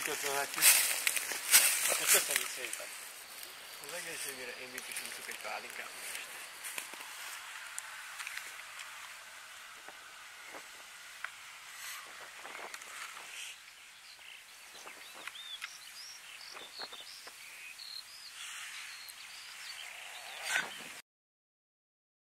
köszönhetjük. Akkor köszönjük szépen. Az egészségére én biztosítok egy pálinkát most.